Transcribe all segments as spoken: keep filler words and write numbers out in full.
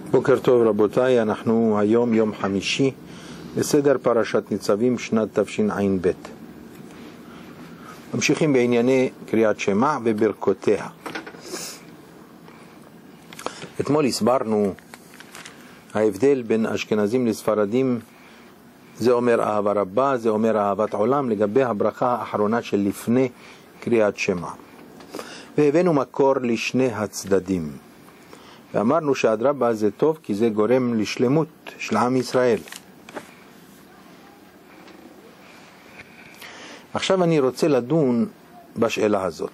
בוקר טוב רבותיי, אנחנו היום יום חמישי בסדר פרשת ניצבים שנת תשע"ב. ממשיכים בענייני קריאת שמע וברכותיה. אתמול הסברנו ההבדל בין אשכנזים לספרדים, זה אומר אהבה רבה, זה אומר אהבת עולם, לגבי הברכה האחרונה של לפני קריאת שמע. והבאנו מקור לשני הצדדים. ואמרנו שהאדרבה זה טוב כי זה גורם לשלמות של עם ישראל. עכשיו אני רוצה לדון בשאלה הזאת.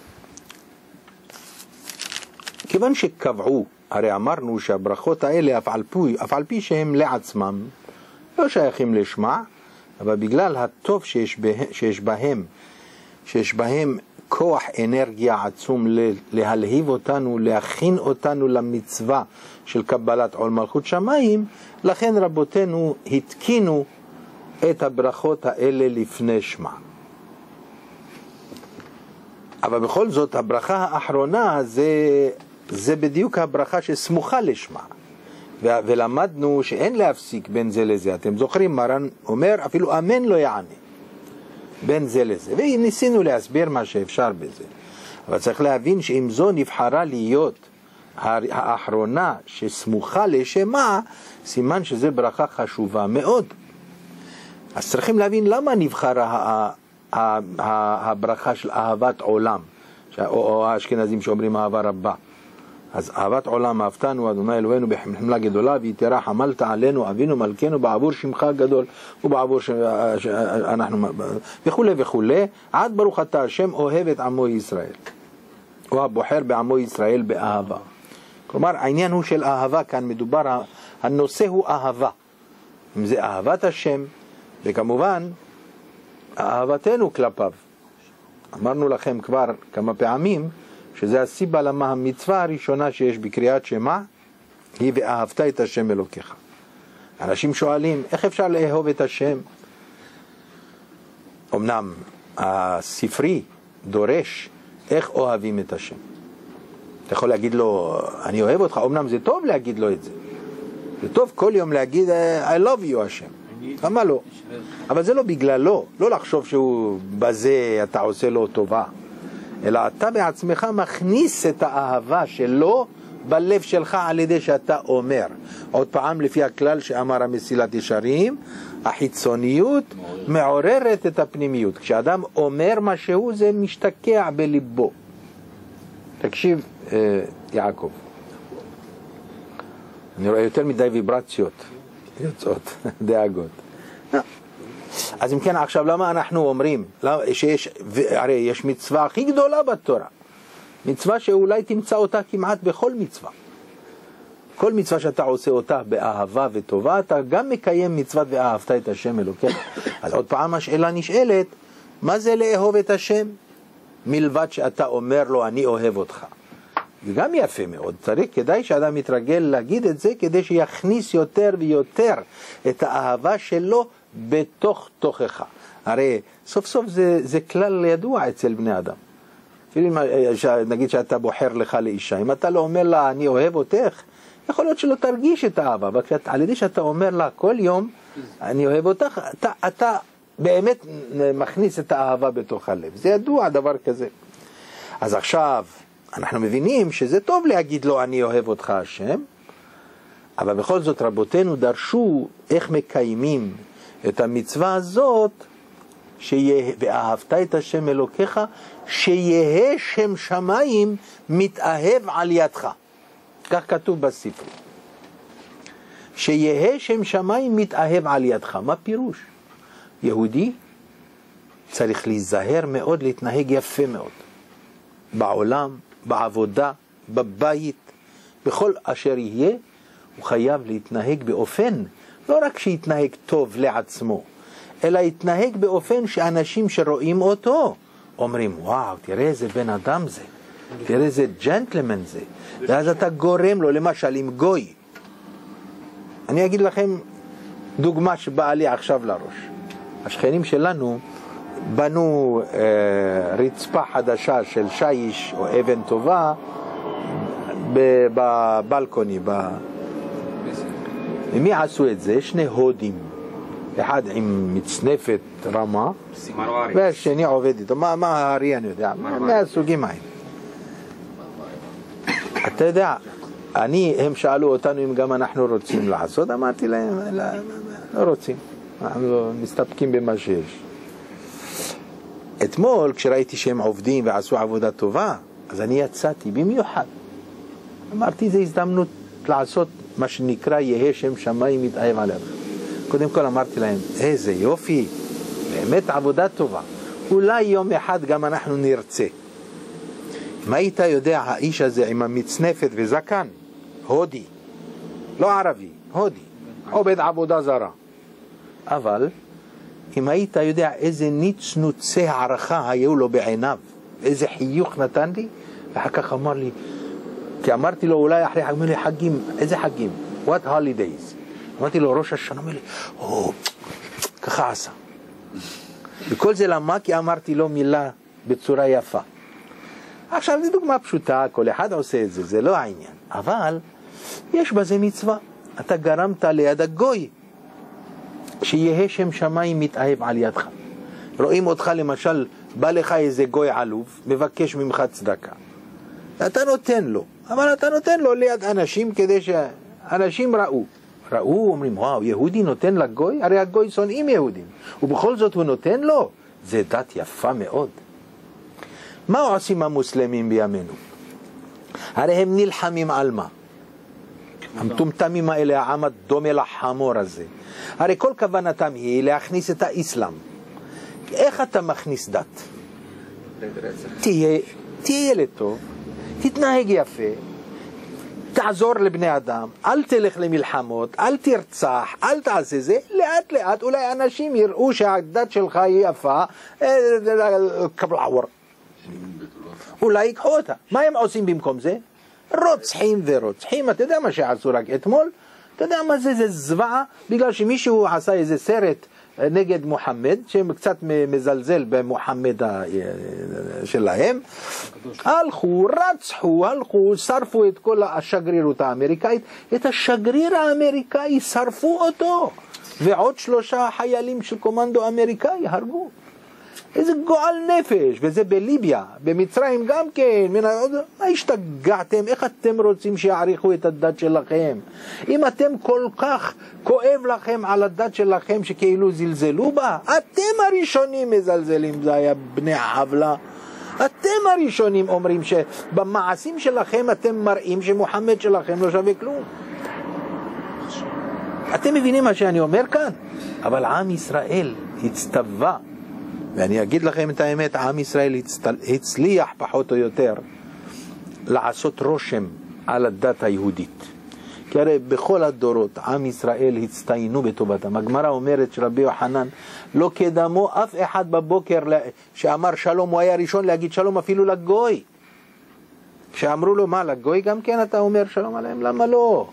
כיוון שקבעו, הרי אמרנו שהברכות האלה אף על פי, אף על פי שהם לעצמם לא שייכים לשמע, אבל בגלל הטוב שיש בהם, שיש בהם, שיש בהם כוח אנרגיה עצום להלהיב אותנו, להכין אותנו למצווה של קבלת עול מלכות שמיים, לכן רבותינו התקינו את הברכות האלה לפני שמע. אבל בכל זאת הברכה האחרונה זה, זה בדיוק הברכה שסמוכה לשמע. ולמדנו שאין להפסיק בין זה לזה. אתם זוכרים, מרן אומר אפילו אמן לא יענה בין זה לזה, וניסינו להסביר מה שאפשר בזה. אבל צריך להבין שאם זו נבחרה להיות האחרונה שסמוכה לשמה, סימן שזה ברכה חשובה מאוד. אז צריכים להבין למה נבחרה הברכה של אהבת עולם, או האשכנזים שאומרים אהבה רבה. אז אהבת עולם אהבתנו אדוני אלוהינו בחמלה גדולה ויתרה חמלת עלינו אבינו מלכנו בעבור שמך הגדול ובעבור שאנחנו וכו' וכו' עד ברוך אתה השם אוהב את עמו ישראל, או הבוחר בעמו ישראל באהבה. כלומר העניין הוא של אהבה, כאן מדובר, הנושא הוא אהבה, אם זה אהבת השם וכמובן אהבתנו כלפיו. אמרנו לכם כבר כמה פעמים שזה הסיבה למה המצווה הראשונה שיש בקריאת שמע היא ואהבת את השם אלוקיך. אנשים שואלים איך אפשר לאהוב את השם? אמנם הספרי דורש איך אוהבים את השם. אתה יכול להגיד לו אני אוהב אותך, אמנם זה טוב להגיד לו את זה, זה טוב כל יום להגיד I love you השם, למה לא? אבל זה לא בגללו, לא לחשוב שהוא בזה אתה עושה לו טובה, אלא אתה בעצמך מכניס את האהבה שלו בלב שלך על ידי שאתה אומר. עוד פעם לפי הכלל שאמר המסילת ישרים, החיצוניות מעוררת את הפנימיות. כשאדם אומר משהו זה משתקע בליבו. תקשיב יעקב, אני רואה יותר מדי ויברציות יוצאות, דאגות. אז אם כן עכשיו למה אנחנו אומרים שיש, הרי יש מצווה הכי גדולה בתורה, מצווה שאולי תמצא אותה כמעט בכל מצווה, כל מצווה שאתה עושה אותה באהבה וטובה אתה גם מקיים מצוות ואהבת את השם אלוקיך. אז עוד פעם השאלה נשאלת, מה זה לאהוב את השם מלבד שאתה אומר לו אני אוהב אותך? זה גם יפה מאוד, צריך, כדאי שאדם יתרגל להגיד את זה כדי שיכניס יותר ויותר את האהבה שלו בתוך תוכך. הרי סוף סוף זה, זה כלל ידוע אצל בני אדם. נגיד שאתה בוחר לך לאישה, אם אתה לא אומר לה אני אוהב אותך, יכול להיות שלא תרגיש את האהבה, אבל על ידי שאתה אומר לה כל יום אני אוהב אותך, אתה, אתה באמת מכניס את האהבה בתוך הלב. זה ידוע דבר כזה. אז עכשיו אנחנו מבינים שזה טוב להגיד לו אני אוהב אותך השם, אבל בכל זאת רבותינו דרשו איך מקיימים את המצווה הזאת, שיהיה ואהבת את השם אלוקיך, שיהיה שם שמיים מתאהב על ידך. כך כתוב בספר, שיהיה שם שמיים מתאהב על ידך. מה פירוש? יהודי צריך להיזהר מאוד, להתנהג יפה מאוד בעולם, בעבודה, בבית, בכל אשר יהיה הוא חייב להתנהג באופן לא רק שיתנהג טוב לעצמו, אלא יתנהג באופן שאנשים שרואים אותו אומרים וואו, תראה איזה בן אדם זה, תראה איזה ג'נטלמן זה. ואז אתה גורם לו, למשל עם גוי, אני אגיד לכם דוגמה שבאה לי עכשיו לראש. השכנים שלנו בנו אה, רצפה חדשה של שיש או אבן טובה בבלקוני, ומי עשו את זה? שני הודים, אחד עם מצנפת רמה והשני עובד איתו. מה, מה הארי אני יודע, מהסוגים האלה. אתה יודע, אני, הם שאלו אותנו אם גם אנחנו רוצים לעשות, אמרתי להם, לא, לא רוצים, אנחנו לא מסתפקים במה שיש. אתמול כשראיתי שהם עובדים ועשו עבודה טובה, אז אני יצאתי במיוחד, אמרתי זו הזדמנות לעשות מה שנקרא יהא שם שמיים מתאהב עליו. קודם כל אמרתי להם, איזה יופי, באמת עבודה טובה, אולי יום אחד גם אנחנו נרצה. מה היית יודע האיש הזה עם המצנפת וזקן, הודי, לא ערבי, הודי, עובד עבודה זרה, אבל אם היית יודע איזה ניצנוצי הערכה היו לו בעיניו, איזה חיוך נתן לי, ואחר כך אמר לי, כי אמרתי לו אולי אחרי חגים, לי חגים, איזה חגים? What holidays? אמרתי לו ראש השנה, אמר לי, או, ככה עשה. וכל זה למה? כי אמרתי לו מילה בצורה יפה. עכשיו זו דוגמה פשוטה, כל אחד עושה את זה, זה לא העניין. אבל יש בזה מצווה. אתה גרמת ליד הגוי, שיהיה שם שמיים מתאהב על ידך. רואים אותך למשל, בא לך איזה גוי עלוב, מבקש ממך צדקה. אתה נותן לו, אבל אתה נותן לו ליד אנשים כדי שאנשים ראו. ראו, אומרים, וואו, יהודי נותן לגוי? הרי הגוי שונאים יהודים. ובכל זאת הוא נותן לו. זה דת יפה מאוד. מה עושים המוסלמים בימינו? הרי הם נלחמים על מה? המטומטמים האלה, העם הדומה לחמור הזה. הרי כל כוונתם היא להכניס את האסלאם. איך אתה מכניס דת? תהיה, תהיה ילד טוב, תתנהג יפה, תעזור לבני אדם, אל תלך למלחמות, אל תרצח, אל תעשה זה, לאט לאט אולי אנשים יראו שהדת שלך היא יפה, קבלעור. אולי ייקחו אותה. מה הם עושים במקום זה? רוצחים ורוצחים. אתה יודע מה שעשו רק אתמול? אתה יודע מה זה? זה זוועה, בגלל שמישהו עשה איזה סרט נגד מוחמד, שהם קצת מזלזל במוחמד שלהם, הלכו, רצחו, הלכו, שרפו את כל השגרירות האמריקאית, את השגריר האמריקאי שרפו אותו, ועוד שלושה חיילים של קומנדו אמריקאי הרגו. איזה גועל נפש, וזה בליביה, במצרים גם כן. מה השתגעתם? איך אתם רוצים שיעריכו את הדת שלכם? אם אתם כל כך כואב לכם על הדת שלכם שכאילו זלזלו בה, אתם הראשונים מזלזלים, זה היה בני העוולה. אתם הראשונים אומרים שבמעשים שלכם אתם מראים שמוחמד שלכם לא שווה כלום. אתם מבינים מה שאני אומר כאן? אבל עם ישראל הצטווה, ואני אגיד לכם את האמת, עם ישראל הצליח פחות או יותר לעשות רושם על הדת היהודית. כי הרי בכל הדורות עם ישראל הצטיינו בטובתם. הגמרא אומרת שרבי יוחנן לא קדמו אף אחד בבוקר שאמר שלום, הוא היה ראשון להגיד שלום אפילו לגוי. כשאמרו לו, מה, לגוי גם כן אתה אומר שלום עליהם? למה לא?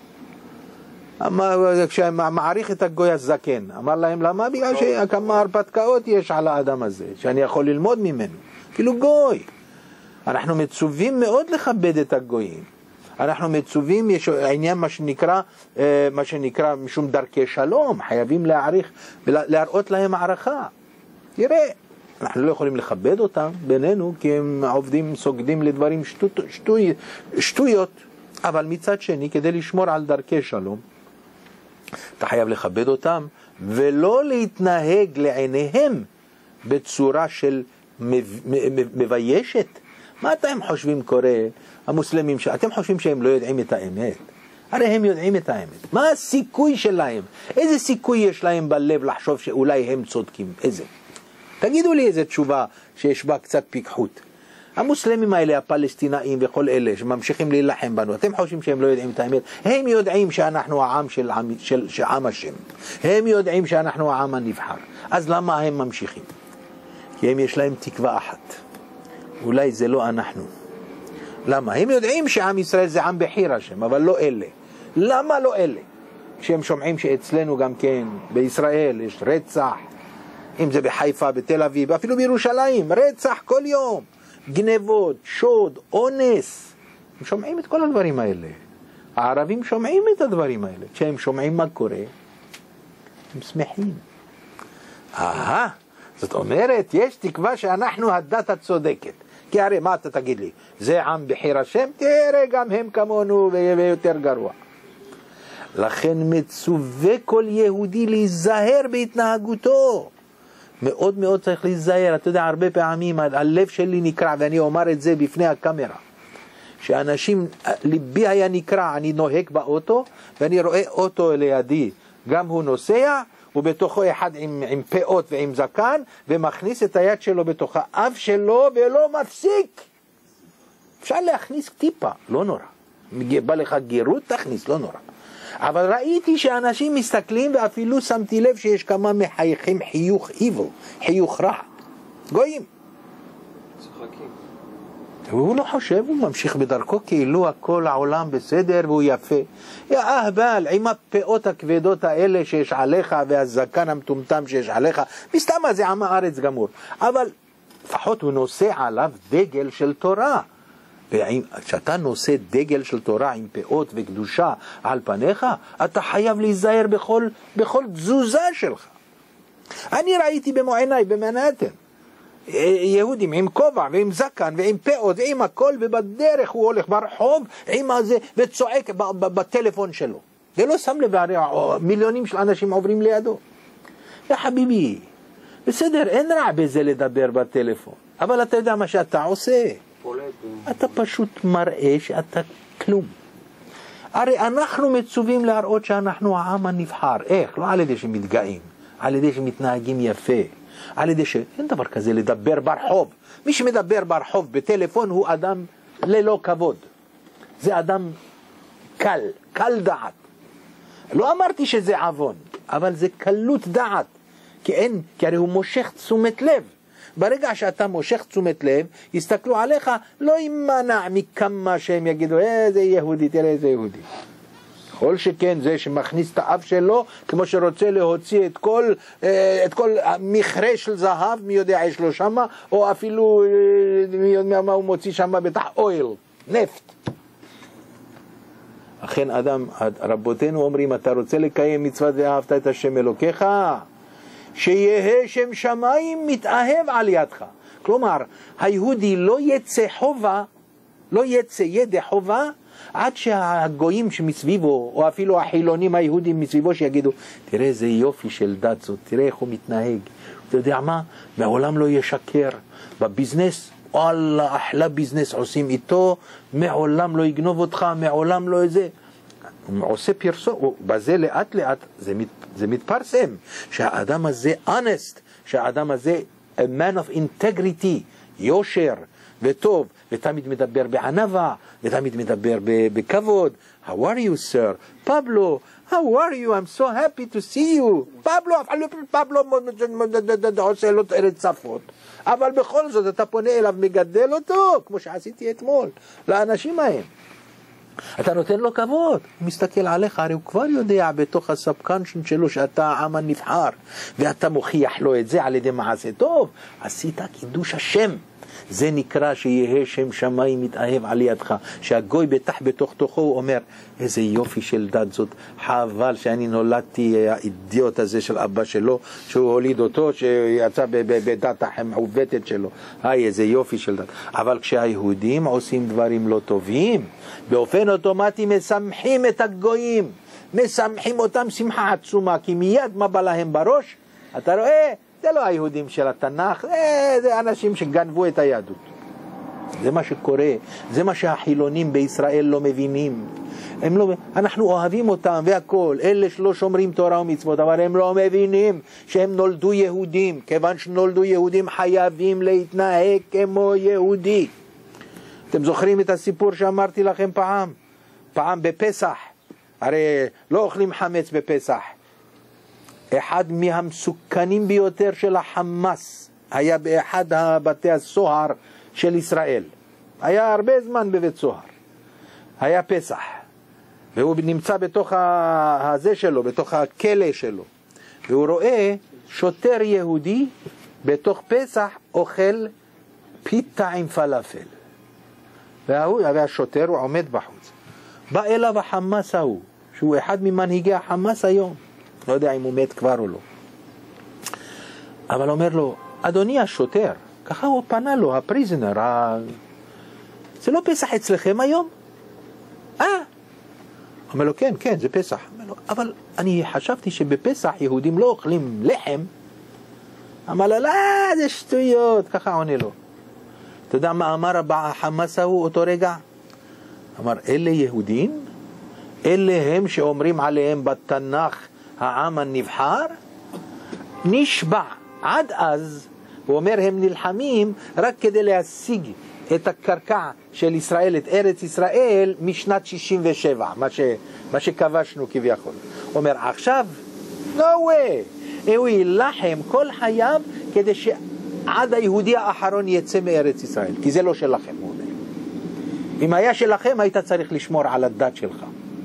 כשמעריך את הגוי הזקן, אמר להם למה? בגלל שכמה הרפתקאות יש על האדם הזה שאני יכול ללמוד ממנו, אפילו גוי. אנחנו מצווים מאוד לכבד את הגויים, אנחנו מצווים, יש עניין מה שנקרא מה שנקרא משום דרכי שלום, חייבים להעריך ולהראות להם הערכה. תראה, אנחנו לא יכולים לכבד אותם בינינו כי הם עובדים, סוגדים לדברים שטות, שטוי, שטויות, אבל מצד שני כדי לשמור על דרכי שלום אתה חייב לכבד אותם ולא להתנהג לעיניהם בצורה של מביישת. מה אתם חושבים קורה? המוסלמים, אתם חושבים שהם לא יודעים את האמת? הרי הם יודעים את האמת. מה הסיכוי שלהם? איזה סיכוי יש להם בלב לחשוב שאולי הם צודקים? איזה? תגידו לי איזה תשובה שיש בה קצת פיקחות. המוסלמים האלה, הפלסטינאים וכל אלה שממשיכים להילחם בנו, אתם חושבים שהם לא יודעים את האמת? הם יודעים שאנחנו העם של, של, של עם השם. הם יודעים שאנחנו העם הנבחר. אז למה הם ממשיכים? כי הם יש להם תקווה אחת. אולי זה לא אנחנו. למה? הם יודעים שעם ישראל זה עם בחיר השם, אבל לא אלה. למה לא אלה? כשהם שומעים שאצלנו גם כן, בישראל יש רצח, אם זה בחיפה, בתל אביב, אפילו בירושלים, רצח כל יום. גנבות, שוד, אונס. הם שומעים את כל הדברים האלה. הערבים שומעים את הדברים האלה. כשהם שומעים מה קורה, הם שמחים. אהה, זאת אומרת, יש תקווה שאנחנו הדת הצודקת. כי הרי מה אתה תגיד לי? זה עם בחיר השם? תראה, גם הם כמונו ויותר גרוע. לכן מצווה כל יהודי להיזהר בהתנהגותו. מאוד מאוד צריך להיזהר. אתה יודע, הרבה פעמים הלב שלי נקרע, ואני אומר את זה בפני הקאמרה. שאנשים, ליבי היה נקרע, אני נוהג באוטו, ואני רואה אוטו לידי, גם הוא נוסע, ובתוכו אחד עם, עם פאות ועם זקן, ומכניס את היד שלו בתוך האף שלו, ולא מפסיק. אפשר להכניס טיפה, לא נורא. בא לך גירות, תכניס, לא נורא. אבל ראיתי שאנשים מסתכלים, ואפילו שמתי לב שיש כמה מחייכים חיוך איבל, חיוך רע. גויים. צוחקים. והוא לא חושב, הוא ממשיך בדרכו כאילו הכל העולם בסדר והוא יפה. יא אהבל, עם הפאות הכבדות האלה שיש עליך והזקן המטומטם שיש עליך, מסתם זה עם הארץ גמור. אבל לפחות הוא נושא עליו דגל של תורה. וכשאתה נושא דגל של תורה עם פאות וקדושה על פניך, אתה חייב להיזהר בכל, בכל תזוזה שלך. אני ראיתי במו עיניי במנהטן יהודים עם כובע ועם זקן ועם פאות ועם הכל, ובדרך הוא הולך ברחוב עם הזה וצועק בטלפון שלו, ולא שם לב, מיליונים של אנשים עוברים לידו. יא חביבי, בסדר, אין רע בזה לדבר בטלפון, אבל אתה יודע מה שאתה עושה, אתה פשוט מראה שאתה כלום. הרי אנחנו מצווים להראות שאנחנו העם הנבחר. איך? לא על ידי שמתגאים, על ידי שמתנהגים יפה, על ידי ש... אין דבר כזה לדבר ברחוב. מי שמדבר ברחוב בטלפון הוא אדם ללא כבוד. זה אדם קל, קל דעת. לא אמרתי שזה עוון, אבל זה קלות דעת. כי אין, כי הרי הוא מושך תשומת לב. ברגע שאתה מושך תשומת לב, יסתכלו עליך, לא יימנע מכמה שהם יגידו, אה, זה יהודי, תראה איזה יהודי. כל שכן זה שמכניס את האף שלו, כמו שרוצה להוציא את כל, את כל מכרה של זהב, מי יודע יש לו שמה, או אפילו מי יודע מה הוא מוציא שמה בתח אויל, נפט. אכן אדם, רבותינו אומרים, אתה רוצה לקיים מצוות ואהבת את השם אלוקיך, שיהיה שם שמיים מתאהב על ידך. כלומר, היהודי לא יצא חובה, לא יצא ידי חובה, עד שהגויים שמסביבו, או אפילו החילונים היהודים מסביבו, שיגידו, תראה איזה יופי של דת זאת, תראה איך הוא מתנהג. אתה יודע מה? מעולם לא ישקר. בביזנס, וואלה, אחלה ביזנס עושים איתו, מעולם לא יגנוב אותך, מעולם לא איזה. הוא עושה פרסום, בזה לאט לאט זה, מת, זה מתפרסם, שהאדם הזה honest, שהאדם הזה a man of integrity, יושר וטוב, ותמיד מדבר בענווה, ותמיד מדבר בכבוד. How are you, sir? Pablo, how are you? I'm so happy to see you. Pablo, פבלו עושה לו רצפות, אבל בכל זאת אתה פונה אליו, מגדל אותו, כמו שעשיתי אתמול, לאנשים ההם. אתה נותן לו כבוד, הוא מסתכל עליך, הרי הוא כבר יודע בתוך הסבקנסון שלו שאתה העם הנבחר, ואתה מוכיח לו את זה על ידי מעשה טוב. עשית קידוש השם, זה נקרא שיהיה שם שמיים מתאהב על ידך. שהגוי בטח בתוך תוכו הוא אומר, איזה יופי של דת זאת, חבל שאני נולדתי האידיוט הזה של אבא שלו, שהוא הוליד אותו, שיצא בדת המעוותת שלו. היי, איזה יופי של דת. אבל כשהיהודים עושים דברים לא טובים, באופן אוטומטי משמחים את הגויים, משמחים אותם שמחה עצומה, כי מיד מה בא להם בראש? אתה רואה? זה לא היהודים של התנ"ך, זה אנשים שגנבו את היהדות. זה מה שקורה, זה מה שהחילונים בישראל לא מבינים. הם לא, אנחנו אוהבים אותם והכל, אלה שלא שומרים תורה ומצוות, אבל הם לא מבינים שהם נולדו יהודים. כיוון שנולדו יהודים חייבים להתנהג כמו יהודי. אתם זוכרים את הסיפור שאמרתי לכם פעם? פעם בפסח, הרי לא אוכלים חמץ בפסח. אחד מהמסוכנים ביותר של החמאס היה באחד בתי הסוהר של ישראל. היה הרבה זמן בבית סוהר. היה פסח. והוא נמצא בתוך הזה שלו, בתוך הכלא שלו. והוא רואה שוטר יהודי בתוך פסח אוכל פיתה עם פלאפל. והשוטר הוא עומד בחוץ. בא אליו החמאס ההוא, שהוא אחד ממנהיגי החמאס היום, לא יודע אם הוא מת כבר או לא, אבל אומר לו, אדוני השוטר, ככה הוא פנה לו, הפריזנר, ה... זה לא פסח אצלכם היום? אה? אומר לו, כן, כן, זה פסח. אומר לו, אבל אני חשבתי שבפסח יהודים לא אוכלים לחם. אמר לו, לא, זה שטויות, ככה עונה לו. אתה יודע מה אמר החמאס ההוא אותו רגע? אמר, אלה יהודים? אלה הם שאומרים עליהם בתנ"ך העם הנבחר? נשבע. עד אז, הוא אומר, הם נלחמים רק כדי להשיג את הקרקע של ישראל, את ארץ ישראל, משנת שישים ושבע, מה, ש, מה שכבשנו כביכול. הוא אומר, עכשיו, no way, הוא ילחם כל חייו כדי שעד היהודי האחרון יצא מארץ ישראל, כי זה לא שלכם, הוא אומר. אם היה שלכם, היית צריך לשמור על הדת שלך.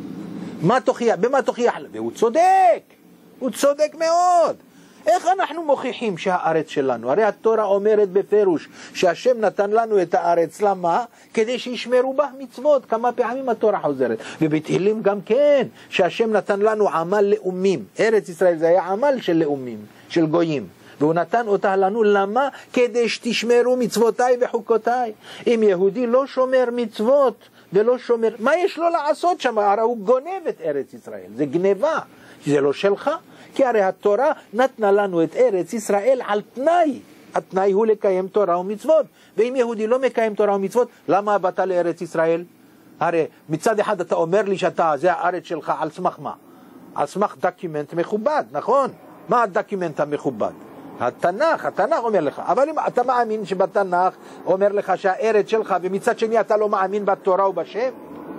מה תוכיח? במה תוכיח? והוא צודק, הוא צודק מאוד. איך אנחנו מוכיחים שהארץ שלנו? הרי התורה אומרת בפירוש שהשם נתן לנו את הארץ. למה? כדי שישמרו בה מצוות. כמה פעמים התורה חוזרת. ובתהילים גם כן, שהשם נתן לנו עמל לאומים. ארץ ישראל זה היה עמל של לאומים, של גויים. והוא נתן אותה לנו. למה? כדי שתשמרו מצוותיי וחוקותיי. אם יהודי לא שומר מצוות ולא שומר, מה יש לו לעשות שם? הרי הוא גונב את ארץ ישראל. זה גניבה. זה לא שלך. כי הרי התורה נתנה לנו את ארץ ישראל על תנאי. התנאי הוא לקיים תורה ומצוות. ואם יהודי לא מקיים תורה ומצוות, למה באת לארץ ישראל? הרי מצד אחד אתה אומר לי שאתה, זה הארץ שלך, על סמך מה? על סמך דקימנט מכובד, נכון? מה הדקימנט המכובד? התנ"ך, התנ"ך אומר לך. אבל אם אתה מאמין שבתנ"ך אומר לך שהארץ שלך, ומצד שני אתה לא מאמין בתורה ובשם,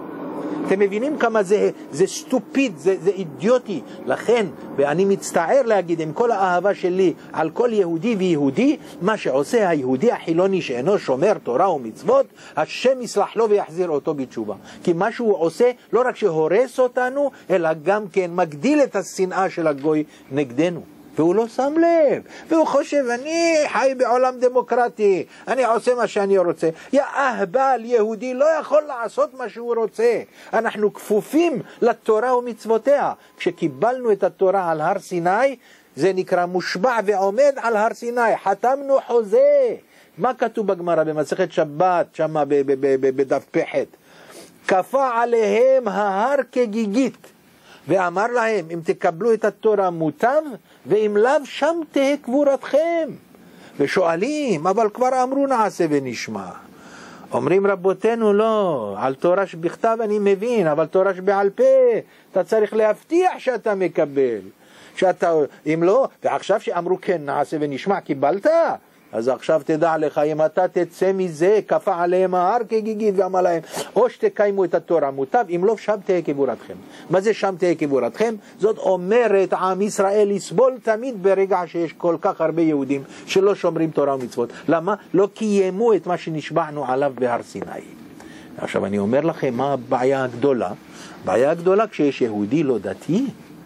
אתם מבינים כמה זה, זה סטופיד, זה, זה אידיוטי. לכן, ואני מצטער להגיד עם כל האהבה שלי על כל יהודי ויהודי, מה שעושה היהודי החילוני שאינו שומר תורה ומצוות, השם יסלח לו ויחזיר אותו בתשובה. כי מה שהוא עושה לא רק שהורס אותנו, אלא גם כן מגדיל את השנאה של הגוי נגדנו. והוא לא שם לב, והוא חושב, אני חי בעולם דמוקרטי, אני עושה מה שאני רוצה. יא אהבל, יהודי לא יכול לעשות מה שהוא רוצה. אנחנו כפופים לתורה ומצוותיה. כשקיבלנו את התורה על הר סיני, זה נקרא מושבע ועומד על הר סיני. חתמנו חוזה. מה כתוב בגמרא במסכת שבת, שמה בדף פחת? כפה עליהם ההר כגיגית. ואמר להם, אם תקבלו את התורה מוטב, ואם לאו שם תהיה קבורתכם. ושואלים, אבל כבר אמרו נעשה ונשמע. אומרים רבותינו, לא, על תורה שבכתב אני מבין, אבל תורה שבעל פה, אתה צריך להבטיח שאתה מקבל. שאתה, אם לא, ועכשיו שאמרו כן, נעשה ונשמע, קיבלת? אז עכשיו תדע לך, אם אתה תצא מזה, כפה עליהם ההר כגיגית, ואמר להם, או שתקיימו את התורה מוטב, אם לא, שם תהיה קבורתכם. מה זה שם תהיה קבורתכם? זאת אומרת, עם ישראל יסבול תמיד ברגע שיש כל כך הרבה יהודים שלא שומרים תורה ומצוות. למה? לא קיימו את מה שנשבענו עליו בהר סיני. עכשיו אני אומר לכם, מה הבעיה הגדולה? הבעיה הגדולה כשיש יהודי לא דתי,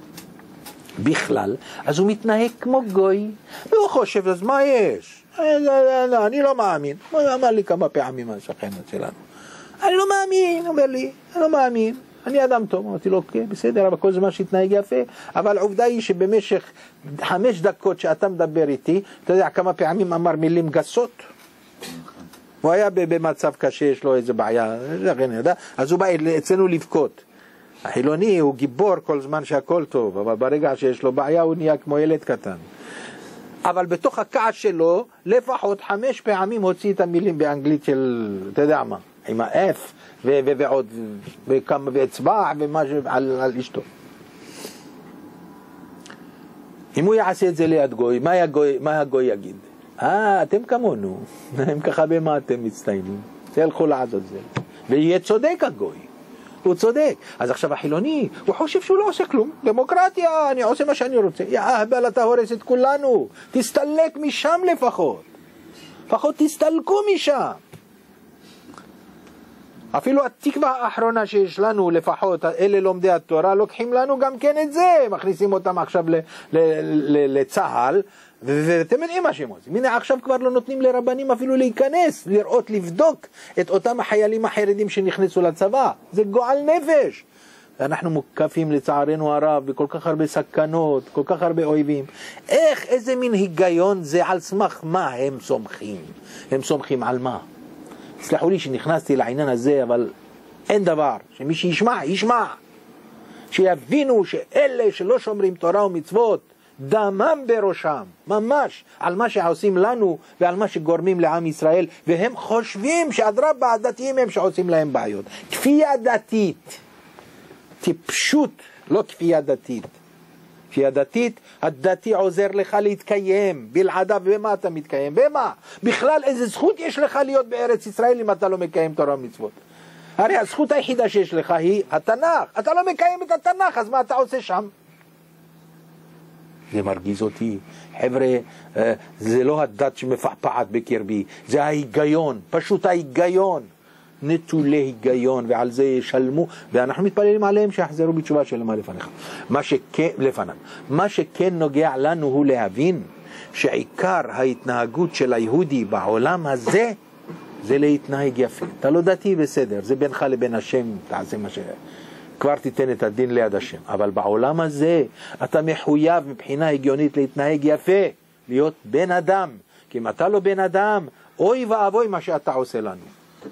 בכלל, אז הוא מתנהג כמו גוי, והוא חושב, אז מה יש? אני לא מאמין. הוא אמר לי כמה פעמים השכן שלנו, אני לא מאמין, אומר לי, אני לא מאמין, אני אדם טוב. אמרתי לו, אוקיי, בסדר, אבל כל זמן שהתנהג יפה, אבל העובדה היא שבמשך חמש דקות שאתה מדבר איתי, אתה יודע כמה פעמים אמר מילים גסות? הוא היה במצב קשה, יש לו איזה בעיה, אז הוא בא אצלנו לבכות. החילוני הוא גיבור כל זמן שהכל טוב, אבל ברגע שיש לו בעיה הוא נהיה כמו ילד קטן. אבל בתוך הכעס שלו, לפחות חמש פעמים הוציא את המילים באנגלית של, אתה יודע מה, עם ה-F ועוד, וכמה ואצבע ומשהו על, על אשתו. אם הוא יעשה את זה ליד גוי, מה הגוי, מה הגוי יגיד? אה, אתם כמונו, הם ככה במה אתם מצטיינים, תלכו לעזות זה. ויהיה צודק הגוי. הוא צודק. אז עכשיו החילוני, הוא חושב שהוא לא עושה כלום. דמוקרטיה, אני עושה מה שאני רוצה. יא אהבל, אתה הורס את כולנו. תסתלק משם לפחות. לפחות תסתלקו משם. אפילו התקווה האחרונה שיש לנו, לפחות אלה לומדי התורה, לוקחים לנו גם כן את זה, מכניסים אותם עכשיו לצהל, ואתם יודעים מה שהם עושים. הנה עכשיו כבר לא נותנים לרבנים אפילו להיכנס, לראות, לבדוק את אותם החיילים החרדים שנכנסו לצבא. זה גועל נפש. ואנחנו מוקפים לצערנו הרב בכל כך הרבה סכנות, כל כך הרבה אויבים. איך, איזה מין היגיון זה, על סמך מה הם סומכים? הם סומכים על מה? סלחו לי שנכנסתי לעניין הזה, אבל אין דבר. שמי שישמע, ישמע. שיבינו שאלה שלא שומרים תורה ומצוות, דמם בראשם, ממש, על מה שעושים לנו ועל מה שגורמים לעם ישראל, והם חושבים שאדרבה הדתיים הם שעושים להם בעיות. כפייה דתית, טיפשות, לא כפייה דתית. כפייה דתית, הדתי עוזר לך להתקיים, בלעדיו במה אתה מתקיים? במה? בכלל איזה זכות יש לך להיות בארץ ישראל אם אתה לא מקיים תורה ומצוות? הרי הזכות היחידה שיש לך היא התנ"ך. אתה לא מקיים את התנ"ך, אז מה אתה עושה שם? זה מרגיז אותי. חבר'ה, זה לא הדת שמפעפעת בקרבי, זה ההיגיון, פשוט ההיגיון. נטולי היגיון, ועל זה ישלמו, ואנחנו מתפללים עליהם שיחזרו בתשובה שלמה לפניך. מה שכן, לפניו. מה שכן נוגע לנו הוא להבין שעיקר ההתנהגות של היהודי בעולם הזה זה להתנהג יפה. אתה לא דתי בסדר, זה בינך לבין השם, תעשה מה ש... כבר תיתן את הדין ליד השם. אבל בעולם הזה אתה מחויב מבחינה הגיונית להתנהג יפה, להיות בן אדם. כי אם אתה לא בן אדם, אוי ואבוי מה שאתה עושה לנו.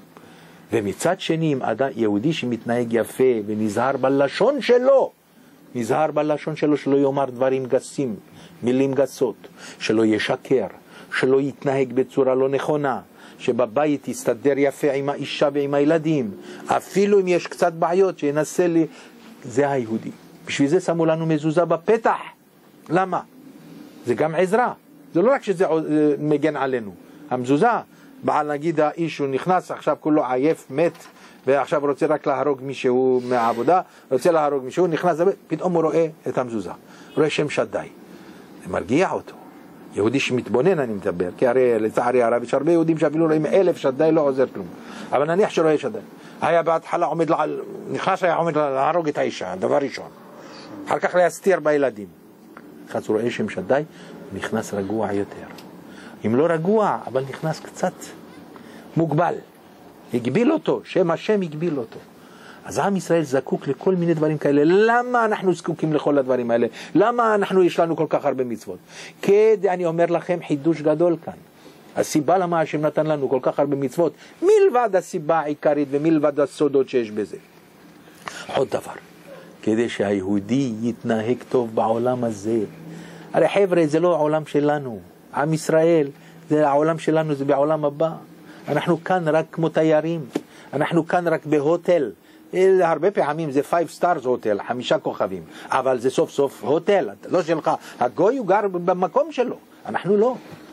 ומצד שני, אם אדם יהודי שמתנהג יפה ונזהר בלשון שלו, נזהר בלשון שלו שלא יאמר דברים גסים, מילים גסות, שלא ישקר, שלא יתנהג בצורה לא נכונה, שבבית יסתדר יפה עם האישה ועם הילדים, אפילו אם יש קצת בעיות שינסה לי, זה היהודי. בשביל זה שמו לנו מזוזה בפתח. למה? זה גם עזרה. זה לא רק שזה מגן עלינו. המזוזה, בעל נגיד האיש הוא נכנס עכשיו כולו עייף, מת, ועכשיו רוצה רק להרוג מישהו מהעבודה, רוצה להרוג מישהו, נכנס, פתאום הוא רואה את המזוזה, רואה שם שדי. זה מרגיע אותו. יהודי שמתבונן אני מדבר, כי הרי לצערי הרב יש הרבה יהודים שאפילו רואים אלף שדי לא עוזר כלום. אבל נניח שרואה שדי. היה בהתחלה עומד, נכנס היה עומד להרוג את האישה, דבר ראשון. אחר כך להסתיר בילדים. אחת הוא רואה שם שדי, נכנס רגוע יותר. אם לא רגוע, אבל נכנס קצת מוגבל. הגביל אותו, שם השם הגביל אותו. אז עם ישראל זקוק לכל מיני דברים כאלה. למה אנחנו זקוקים לכל הדברים האלה? למה אנחנו יש לנו כל כך הרבה מצוות? כדי, אני אומר לכם, חידוש גדול כאן. הסיבה למה השם נתן לנו כל כך הרבה מצוות, מלבד הסיבה העיקרית ומלבד הסודות שיש בזה. עוד דבר, כדי שהיהודי יתנהג טוב בעולם הזה. הרי חבר'ה, זה לא העולם שלנו. עם ישראל, זה העולם שלנו, זה בעולם הבא. אנחנו כאן רק כמו תיירים. אנחנו כאן רק בהוטל. הרבה פעמים זה five stars הוטל, חמישה כוכבים. אבל זה סוף סוף הוטל, לא שלך. הגוי הוא גר במקום שלו, אנחנו לא.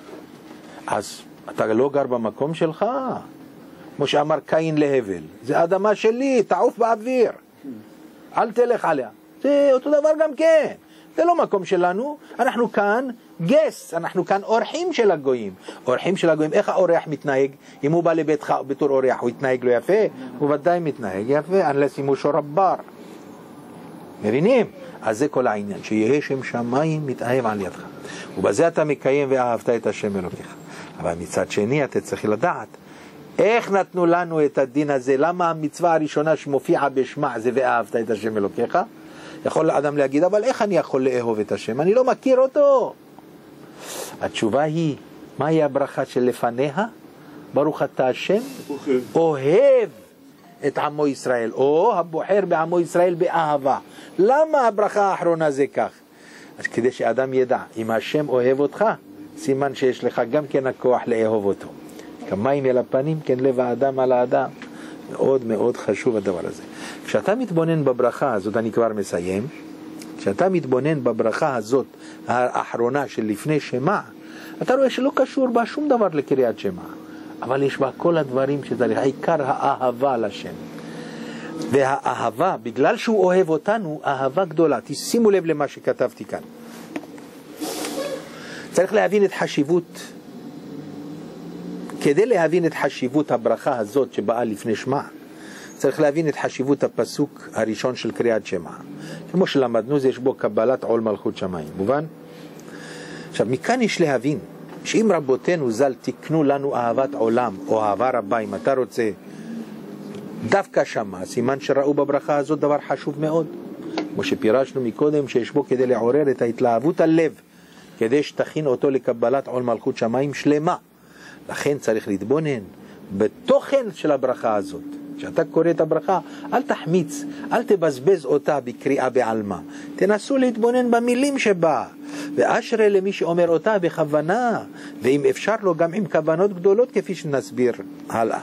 אז אתה לא גר במקום שלך. כמו שאמר קין להבל, זה אדמה שלי, תעוף באוויר. אל תלך עליה. זה אותו דבר גם כן. זה לא מקום שלנו, אנחנו כאן גס, אנחנו כאן אורחים של הגויים. אורחים של הגויים, איך האורח מתנהג? אם הוא בא לביתך בתור אורח, הוא יתנהג לו יפה? הוא ודאי מתנהג יפה, unless אם הוא שורבר. מבינים? אז זה כל העניין, שיהיה שם שמיים מתאהב על ידך. ובזה אתה מקיים ואהבת את השם אלוקיך. אבל מצד שני אתה צריך לדעת, איך נתנו לנו את הדין הזה? למה המצווה הראשונה שמופיעה בשמה זה ואהבת את השם אלוקיך? יכול אדם להגיד, אבל איך אני יכול לאהוב את השם? אני לא מכיר אותו. התשובה היא, מהי הברכה של לפניה? ברוך אתה השם, אוהב את עמו ישראל, או הבוחר בעמו ישראל באהבה. למה הברכה האחרונה זה כך? אז כדי שאדם ידע, אם השם אוהב אותך, סימן שיש לך גם כן הכוח לאהוב אותו. כמים אל הפנים, כן לב האדם על האדם. מאוד מאוד חשוב הדבר הזה. כשאתה מתבונן בברכה הזאת, אני כבר מסיים, כשאתה מתבונן בברכה הזאת האחרונה של לפני שמע, אתה רואה שלא קשור בה שום דבר לקריאת שמע, אבל יש בה כל הדברים שצריך, העיקר האהבה לשם. והאהבה, בגלל שהוא אוהב אותנו, אהבה גדולה. תשימו לב למה שכתבתי כאן. צריך להבין את חשיבות, כדי להבין את חשיבות הברכה הזאת שבאה לפני שמע, צריך להבין את חשיבות הפסוק הראשון של קריאת שמע. כמו שלמדנו, זה יש בו קבלת עול מלכות שמיים. מובן? עכשיו, מכאן יש להבין שאם רבותינו ז"ל תקנו לנו אהבת עולם או אהבה רבה, אם אתה רוצה דווקא שמה, סימן שראו בברכה הזאת דבר חשוב מאוד, כמו שפירשנו מקודם, שיש בו כדי לעורר את ההתלהבות הלב, כדי שתכין אותו לקבלת עול מלכות שמיים שלמה. לכן צריך להתבונן בתוכן של הברכה הזאת. כשאתה קורא את הברכה, אל תחמיץ, אל תבזבז אותה בקריאה בעלמה. תנסו להתבונן במילים שבה, ואשרי למי שאומר אותה בכוונה, ואם אפשר לו גם עם כוונות גדולות, כפי שנסביר הלאה.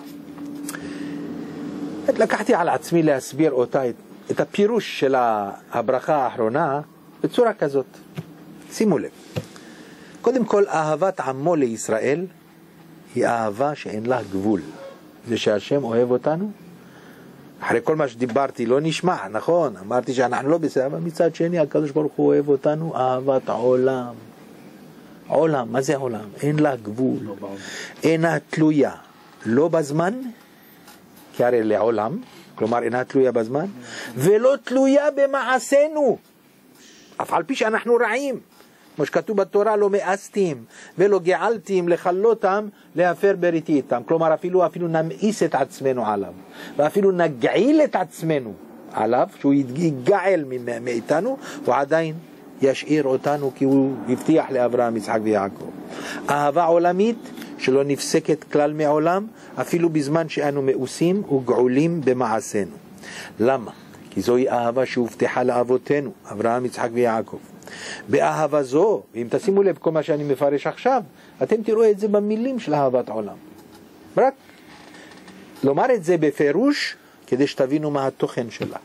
לקחתי על עצמי להסביר אותה, את הפירוש של הברכה האחרונה, בצורה כזאת. שימו לב. קודם כל, אהבת עמו לישראל היא אהבה שאין לה גבול. זה שהשם אוהב אותנו. אחרי כל מה שדיברתי לא נשמע, נכון? אמרתי שאנחנו לא בסדר, אבל מצד שני הקדוש ברוך הוא אוהב אותנו אהבת עולם. עולם, מה זה עולם? אין לה גבול. אינה תלויה, לא בזמן, כי הרי לעולם, כלומר אינה תלויה בזמן, ולא תלויה במעשינו. אף על פי שאנחנו רעים. כמו שכתוב בתורה, לא מאסתים ולא געלתים לכלותם להפר בריתי איתם. כלומר אפילו, אפילו נמאיס את עצמנו עליו, ואפילו נגעיל את עצמנו עליו, שהוא יגעל מאיתנו, הוא עדיין ישאיר אותנו, כי הוא הבטיח לאברהם, יצחק ויעקב. אהבה עולמית שלא נפסקת כלל מעולם, אפילו בזמן שאנו מאוסים וגעולים במעשינו. למה? כי זוהי אהבה שהובטחה לאבותינו, אברהם, יצחק ויעקב. באהבה זו, ואם תשימו לב כל מה שאני מפרש עכשיו, אתם תראו את זה במילים של אהבת עולם. רק לומר את זה בפירוש, כדי שתבינו מה התוכן שלה.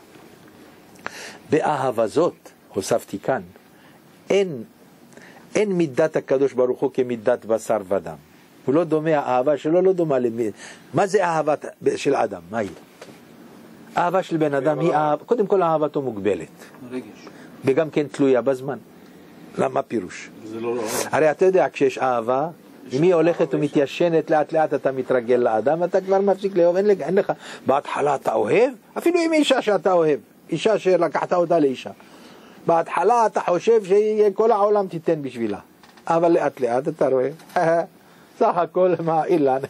באהבה זאת, הוספתי כאן, אין, אין מידת הקדוש ברוך הוא כמידת בשר ודם. הוא לא דומה, האהבה שלו לא דומה למי. מה זה אהבה של אדם? מה היא? אהבה של בן אדם היא אהבה, קודם כל אהבתו מוגבלת. רגש. וגם כן תלויה בזמן. למה פירוש? לא לא. הרי אתה יודע, כשיש אהבה, אם היא הולכת ומתיישנת לאט לאט אתה מתרגל לאדם, אתה כבר מפסיק לאהוב, אין, אין לך. בהתחלה אתה אוהב, אפילו עם אישה שאתה אוהב, אישה שלקחת אותה לאישה. בהתחלה אתה חושב שכל העולם תיתן בשבילה. אבל לאט לאט אתה רואה, סך הכל מה אילן,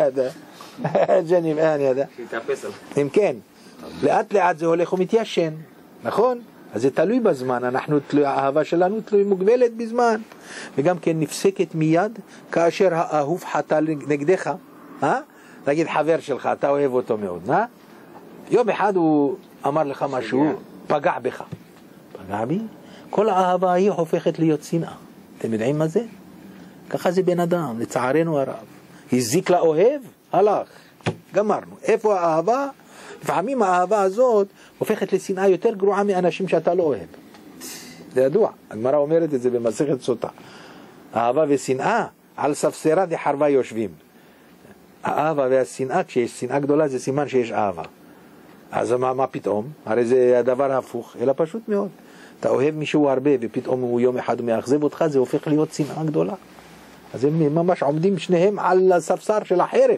ג'ניב, אני יודע. אם כן, לאט לאט זה הולך ומתיישן, נכון? אז זה תלוי בזמן, אנחנו, האהבה שלנו תלוי מוגבלת בזמן, וגם כן נפסקת מיד כאשר האהוב חטא נגדך, אה? נגיד חבר שלך, אתה אוהב אותו מאוד, אה? יום אחד הוא אמר לך משהו, פגע בך. פגע בי? כל האהבה היא הופכת להיות שנאה. אתם יודעים מה זה? ככה זה בן אדם, לצערנו הרב. הזיק לאוהב, הלך, גמרנו. איפה האהבה? לפעמים האהבה הזאת הופכת לשנאה יותר גרועה מאנשים שאתה לא אוהב. זה ידוע, הגמרא אומרת את זה במסכת סוטה. האהבה ושנאה על ספסרה דחרבה יושבים. האהבה והשנאה, כשיש שנאה גדולה זה סימן שיש אהבה. אז מה, מה פתאום? הרי זה הדבר הפוך, אלא פשוט מאוד. אתה אוהב מישהו הרבה ופתאום הוא יום אחד מאכזב אותך, זה הופך להיות שנאה גדולה. אז הם ממש עומדים שניהם על הספסר של החרב.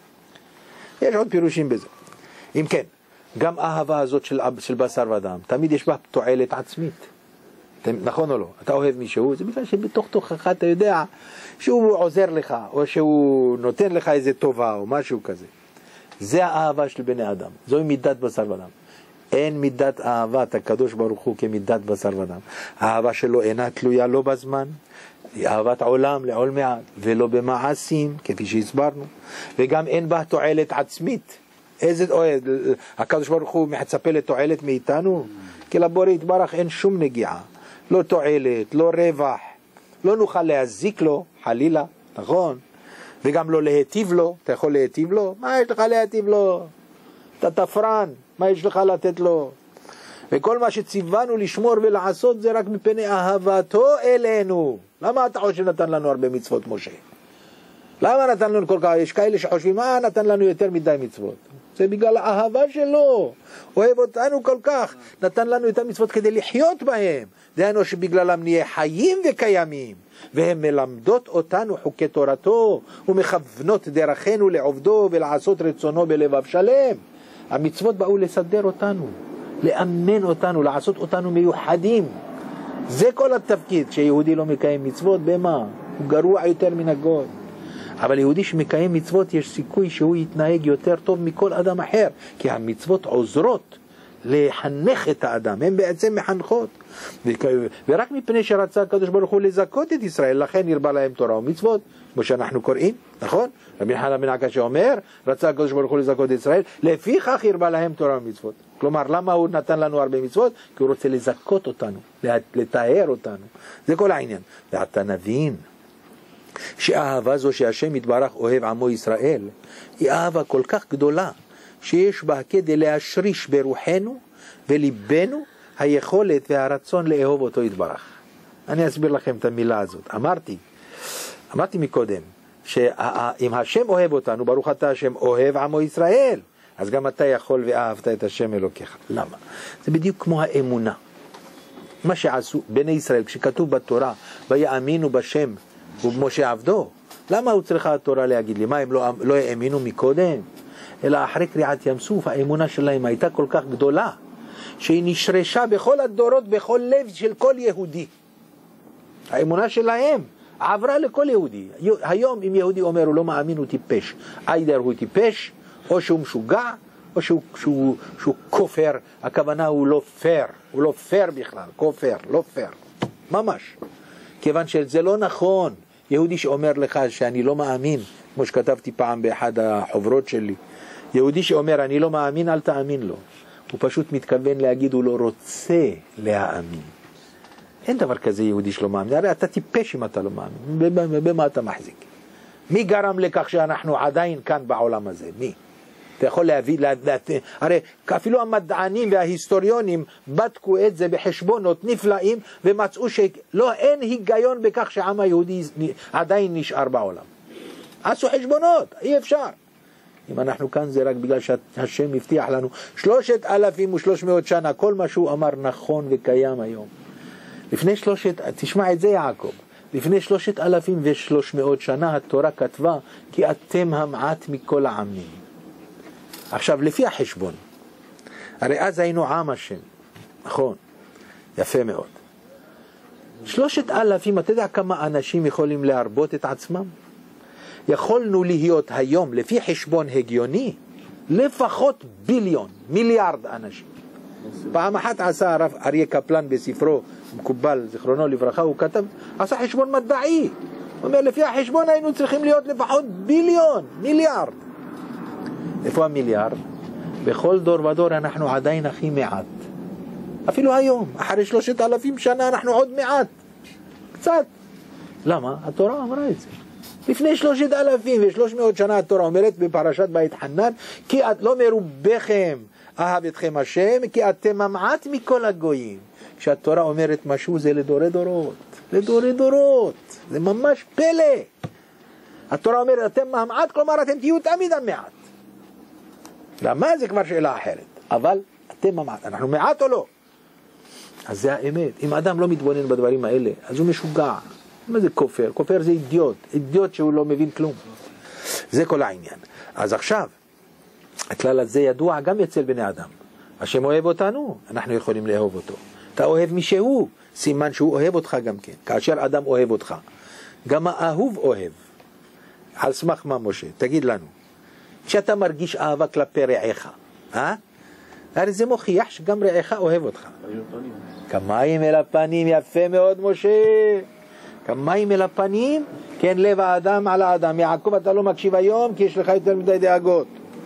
יש עוד פירושים בזה. אם כן, גם האהבה הזאת של, של בשר ודם, תמיד יש בה תועלת עצמית. נכון או לא? אתה אוהב מישהו, זה בגלל שבתוך תוכך אתה יודע שהוא עוזר לך, או שהוא נותן לך איזה טובה, או משהו כזה. זה האהבה של בני אדם. זוהי מידת בשר ודם. אין מידת אהבת הקדוש ברוך הוא כמידת בשר ודם. האהבה שלו אינה תלויה לא בזמן, היא אהבת עולם לעול מעט, ולא במעשים, כפי שהסברנו, וגם אין בה תועלת עצמית. איזה תועלת? הקדוש ברוך הוא מצפה לתועלת מאיתנו? כי לבורא יתברך אין שום נגיעה, לא תועלת, לא רווח, לא נוכל להזיק לו, חלילה, נכון? וגם לא להיטיב לו. אתה יכול להיטיב לו? מה יש לך להיטיב לו? אתה תפרן, מה יש לך לתת לו? וכל מה שציוונו לשמור ולעשות זה רק מפני אהבתו אלינו. למה אתה חושב שנתן לנו הרבה מצוות משה? למה נתן לנו כל כך? יש כאלה שחושבים, מה נתן לנו יותר מדי מצוות? זה בגלל האהבה שלו. אוהב אותנו כל כך, נתן לנו את המצוות כדי לחיות בהם. דהיינו שבגללם נהיה חיים וקיימים, והם מלמדות אותנו חוקי תורתו, ומכוונות דרכנו לעובדו ולעשות רצונו בלבב שלם. המצוות באו לסדר אותנו, לאמן אותנו, לעשות אותנו מיוחדים. זה כל התפקיד. כשיהודי לא מקיים מצוות, במה? הוא גרוע יותר מן הגוי. אבל יהודי שמקיים מצוות יש סיכוי שהוא יתנהג יותר טוב מכל אדם אחר, כי המצוות עוזרות לחנך את האדם, הן בעצם מחנכות. ורק מפני שרצה הקדוש ברוך הוא לזכות את ישראל, לכן הרבה להם תורה ומצוות, כמו שאנחנו קוראים, נכון? רבי חנן בן עקשיא אומר, רצה הקדוש ברוך הוא לזכות את ישראל, לפיכך הרבה להם תורה ומצוות. כלומר, למה הוא נתן לנו הרבה מצוות? כי הוא רוצה לזכות אותנו, לטהר אותנו. זה כל העניין. ואתה נבין שאהבה זו שהשם יתברך אוהב עמו ישראל, היא אהבה כל כך גדולה, שיש בה כדי להשריש ברוחנו וליבנו היכולת והרצון לאהוב אותו יתברך. אני אסביר לכם את המילה הזאת. אמרתי, אמרתי מקודם, שאם השם אוהב אותנו, ברוך אתה השם אוהב עמו ישראל, אז גם אתה יכול ואהבת את השם אלוקיך. למה? זה בדיוק כמו האמונה. מה שעשו בני ישראל, כשכתוב בתורה, ויאמינו בשם ובמשה עבדו, למה הוא צריכה התורה להגיד לי? מה, הם לא, לא האמינו מקודם? אלא אחרי קריעת ים סוף, האמונה שלהם הייתה כל כך גדולה, שהיא נשרשה בכל הדורות, בכל לב של כל יהודי. האמונה שלהם עברה לכל יהודי. היום אם יהודי אומר הוא לא מאמין, הוא טיפש. איידר הוא טיפש, או שהוא משוגע, או שהוא, שהוא, שהוא כופר. הכוונה הוא לא פייר, הוא לא פייר בכלל, כופר, לא פייר. ממש. כיוון שזה לא נכון. יהודי שאומר לך שאני לא מאמין, כמו שכתבתי פעם באחד החוברות שלי, יהודי שאומר אני לא מאמין, אל תאמין לו. הוא פשוט מתכוון להגיד הוא לא רוצה להאמין. אין דבר כזה יהודי שלא מאמין. הרי אתה טיפש אם אתה לא מאמין. במה, במה אתה מחזיק? מי גרם לכך שאנחנו עדיין כאן בעולם הזה? מי? אתה יכול להביא, לה, לה, הרי אפילו המדענים וההיסטוריונים בדקו את זה בחשבונות נפלאים ומצאו שלא, אין היגיון בכך שהעם היהודי עדיין נשאר בעולם. עשו חשבונות, אי אפשר. אם אנחנו כאן זה רק בגלל שהשם הבטיח לנו שלושת אלפים ושלוש מאות שנה, כל מה שהוא אמר נכון וקיים היום. לפני שלושת, תשמע את זה יעקב, לפני שלושת אלפים ושלוש מאות שנה התורה כתבה כי אתם המעט מכל העמים. עכשיו לפי החשבון, הרי אז היינו עם השם, נכון, יפה מאוד. שלושת אלפים, אתה יודע כמה אנשים יכולים להרבות את עצמם? יכולנו להיות היום, לפי חשבון הגיוני, לפחות ביליון, מיליארד אנשים. פעם אחת עשה הרב אריה קפלן בספרו, מקובל, זיכרונו לברכה, הוא כתב, עשה חשבון מדעי. הוא אומר, לפי החשבון היינו צריכים להיות לפחות ביליון, מיליארד. איפה המיליארד? בכל דור ודור אנחנו עדיין הכי מעט. אפילו היום, אחרי שלושת אלפים שנה אנחנו עוד מעט. קצת. למה? התורה אמרה את זה. לפני שלושת אלפים ושלוש מאות שנה התורה אומרת בפרשת בית חנן, כי את לא מרובכם אהב אתכם השם, כי אתם המעט מכל הגויים. כשהתורה אומרת משהו זה לדורי דורות. לדורי דורות. זה ממש פלא. התורה אומרת אתם המעט, כלומר אתם תהיו תמיד המעט. למה? זה כבר שאלה אחרת. אבל אתם המעט. אנחנו מעט או לא? אז זה האמת. אם אדם לא מתבונן בדברים האלה, אז הוא משוגע. מה זה כופר? כופר זה אידיוט. אידיוט שהוא לא מבין כלום. זה כל העניין. אז עכשיו, הכלל הזה ידוע גם אצל בני אדם. השם אוהב אותנו, אנחנו יכולים לאהוב אותו. אתה אוהב מי שהוא, סימן שהוא אוהב אותך גם כן. כאשר אדם אוהב אותך. גם האהוב אוהב. על סמך מה משה? תגיד לנו. כשאתה מרגיש אהבה כלפי רעך, אה? הרי זה מוכיח שגם רעך אוהב אותך. כמיים אל הפנים, יפה מאוד משה. כמיים אל הפנים, כן לב האדם על האדם. יעקב אתה לא מקשיב היום כי יש לך יותר מדי דאגות.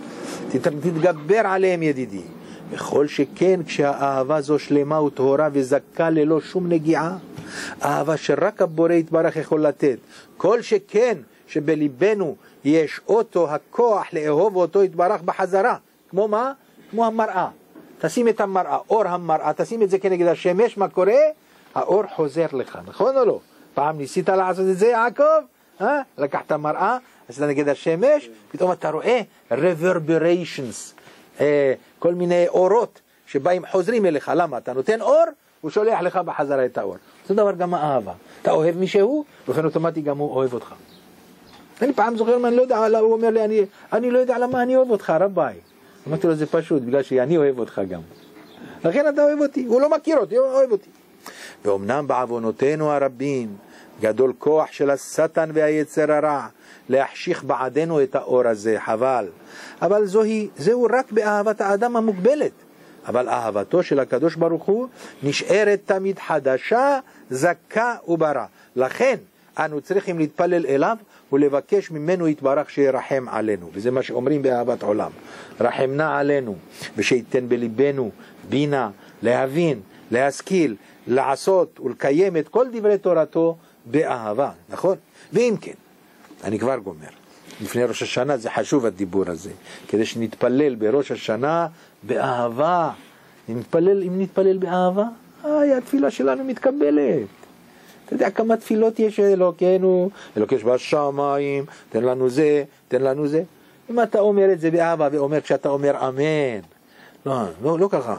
תתגבר עליהם ידידי. בכל שכן כשהאהבה זו שלמה וטהורה וזכה ללא שום נגיעה, אהבה שרק הבורא יתברך יכול לתת. כל שכן שבליבנו יש אותו הכוח לאהוב אותו יתברך בחזרה. כמו מה? כמו המראה. תשים את המראה, אור המראה, תשים את זה כנגד השמש, מה קורה? האור חוזר לך, נכון או לא? פעם ניסית לעשות את זה יעקב? אה? לקחת מראה, עשית נגד השמש, פתאום אתה רואה reverberations, אה, כל מיני אורות שבאים חוזרים אליך. למה? אתה נותן אור, הוא שולח לך בחזרה את האור. זה דבר גם האהבה. אתה אוהב מישהו, באופן אוטומטי גם הוא אוהב אותך. אני פעם זוכר, אני לא יודע, הוא אומר לי, אני, אני לא יודע למה אני אוהב אותך, רביי. אמרתי לו, זה פשוט, בגלל שאני אוהב אותך גם. לכן אתה אוהב אותי, הוא לא מכיר אותי, הוא אוהב אותי. ואומנם בעוונותינו הרבים, גדול כוח של השטן והיצר הרע, להחשיך בעדנו את האור הזה, חבל. אבל זוהי, זהו רק באהבת האדם המוגבלת. אבל אהבתו של הקדוש ברוך הוא נשארת תמיד חדשה, זכה וברא. לכן אנו צריכים להתפלל אליו ולבקש ממנו יתברך שירחם עלינו. וזה מה שאומרים באהבת עולם. רחמנה עלינו, ושייתן בליבנו בינה, להבין, להשכיל, לעשות ולקיים את כל דברי תורתו באהבה. נכון? ואם כן, אני כבר גומר. לפני ראש השנה זה חשוב הדיבור הזה. כדי שנתפלל בראש השנה באהבה. אם נתפלל, אם נתפלל באהבה, איי, התפילה שלנו מתקבלת. אתה יודע כמה תפילות יש אלוקינו, אלוקש בשמיים, תן לנו זה, תן לנו זה. אם אתה אומר את זה באהבה ואומר כשאתה אומר אמן, לא, לא, לא ככה.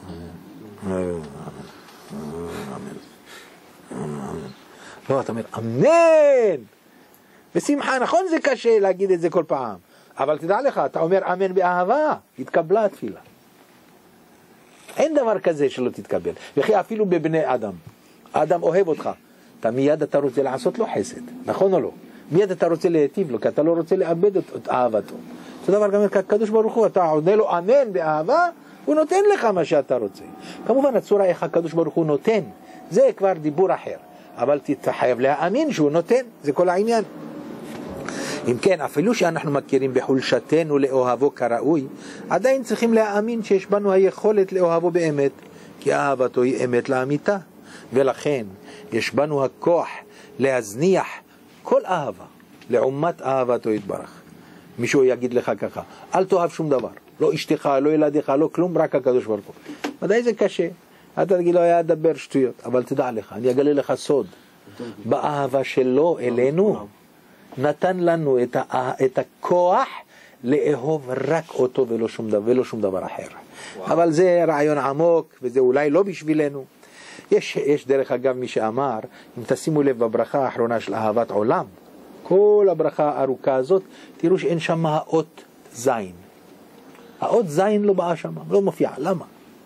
לא, אתה אומר אמן. בשמחה, נכון זה קשה להגיד את זה כל פעם, אבל תדע לך, אתה אומר אמן באהבה, התקבלה התפילה. אין דבר כזה שלא תתקבל. וכי אפילו בבני אדם, האדם אוהב אותך, אתה מיד אתה רוצה לעשות לו חסד, נכון או לא? מיד אתה רוצה להיטיב לו, כי אתה לא רוצה לאבד את אהבתו. זה דבר גם הקדוש ברוך הוא, אתה עונה לו אמן באהבה, הוא נותן לך מה שאתה רוצה. כמובן הצורה איך הקדוש ברוך הוא נותן, זה כבר דיבור אחר, אבל אתה חייב להאמין שהוא נותן, זה כל העניין. אם כן, אפילו שאנחנו מכירים בחולשתנו לאוהבו כראוי, עדיין צריכים להאמין שיש בנו היכולת לאוהבו באמת, כי אהבתו היא אמת לאמיתה. ולכן יש בנו הכוח להזניח כל אהבה לעומת אהבתו יתברך. מישהו יגיד לך ככה, אל תאהב שום דבר, לא אשתך, לא ילדיך, לא כלום, רק הקדוש ברוך הוא. ודאי זה קשה, אתה תגיד לו היה דבר שטויות, אבל תדע לך, אני אגלה לך סוד, באהבה שלו אלינו נתן לנו את, ה, את הכוח לאהוב רק אותו ולא שום דבר, ולא שום דבר אחר. וואו. אבל זה רעיון עמוק, וזה אולי לא בשבילנו. יש, יש דרך אגב מי שאמר, אם תשימו לב בברכה האחרונה של אהבת עולם, כל הברכה הארוכה הזאת, תראו שאין שם האות זין. האות זין לא באה שם, לא מופיע. למה?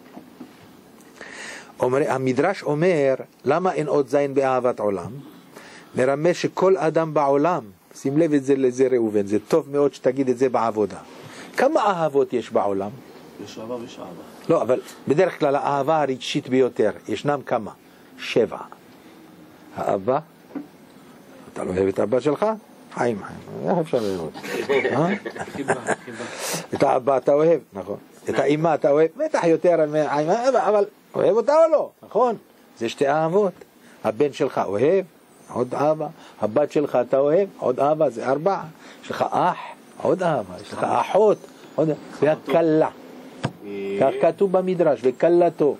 אומר, המדרש אומר, למה אין אות זין באהבת עולם? מרמז שכל אדם בעולם, שים לב את זה לזה ראובן, זה טוב מאוד שתגיד את זה בעבודה. כמה אהבות יש בעולם? יש אהבה ויש אהבה. לא, אבל בדרך כלל האהבה הרגשית ביותר, ישנם כמה? שבע. האבא, אתה לא אוהב את האבא שלך? חיים, חיים, איך אפשר לראות? את האבא אתה אוהב, נכון. את האמא אתה אוהב, בטח יותר, אבל אוהב אותה או לא? נכון. זה שתי אהבות. הבן שלך אוהב, עוד אהבה. הבת שלך אתה אוהב, עוד אהבה, זה ארבע. יש לך אח, עוד אהבה. יש לך אחות, עוד אהבה. והקלה. כך כתוב במדרש, וקלתו.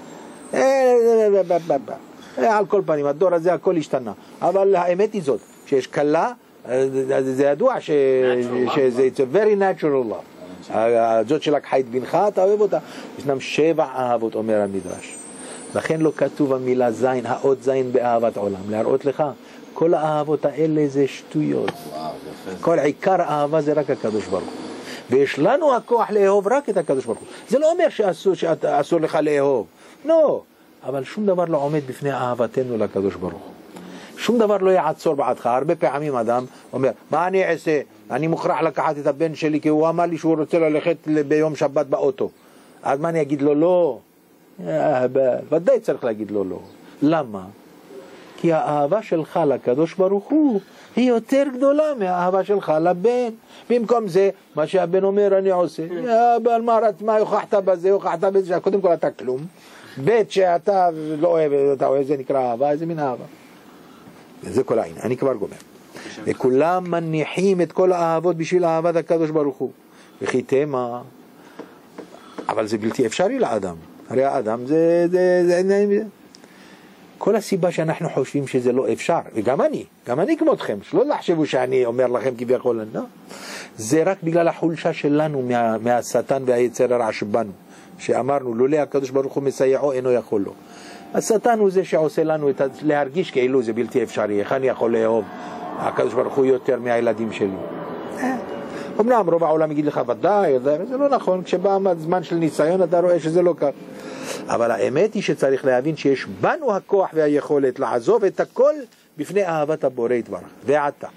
על כל פנים, הדור הזה הכל השתנה. אבל האמת היא זאת, שיש קלה, זה ידוע שזה very natural love. זאת שלקחה את בנך, אתה אוהב אותה. ישנם שבע אהבות, אומר המדרש. לכן לא כתוב המילה זין, האות זין באהבת עולם. להראות לך, כל האהבות האלה זה שטויות. כל עיקר האהבה זה רק הקדוש ברוך הוא. ויש לנו הכוח לאהוב רק את הקדוש ברוך הוא. זה לא אומר שאסור, שאסור לך לאהוב. לא. אבל שום דבר לא עומד בפני אהבתנו לקדוש ברוך הוא. שום דבר לא יעצור בעדך. הרבה פעמים אדם אומר, מה אני אעשה? אני מוכרח לקחת את הבן שלי, כי הוא אמר לי שהוא רוצה ללכת ביום שבת באוטו. אז מה אני אגיד לו? לא. ודאי צריך להגיד לו לא. למה? כי האהבה שלך לקדוש ברוך הוא היא יותר גדולה מהאהבה שלך לבן. במקום זה, מה שהבן אומר אני עושה. אבל מה, מה הוכחת בזה? הוכחת בזה, קודם כל אתה כלום. בית שאתה לא אוהב, אתה אוהב, זה נקרא אהבה, איזה מין אהבה. זה כל העניין, אני כבר גומר. וכולם מניחים את כל האהבות בשביל אהבת הקדוש ברוך הוא. וכי תמה, אבל זה בלתי אפשרי לאדם. הרי האדם זה, זה, זה, זה, זה. כל הסיבה שאנחנו חושבים שזה לא אפשר, וגם אני, גם אני כמותכם, שלא לחשבו שאני אומר לכם כביכול, לא. זה רק בגלל החולשה שלנו מה, מהשטן והיצר הרע שבנו. שאמרנו, לולא הקדוש ברוך הוא מסייעו, אינו יכול לו. השטן הוא זה שעושה לנו את, להרגיש כאילו זה בלתי אפשרי. איך אני יכול לאהוב הקדוש ברוך הוא יותר מהילדים שלי? אמנם רוב העולם יגיד לך ודאי, זה לא נכון, כשבא זמן של ניסיון אתה רואה שזה לא כך. אבל האמת היא שצריך להבין שיש בנו הכוח והיכולת לעזוב את הכל בפני אהבת הבורא יתברך. ועתה,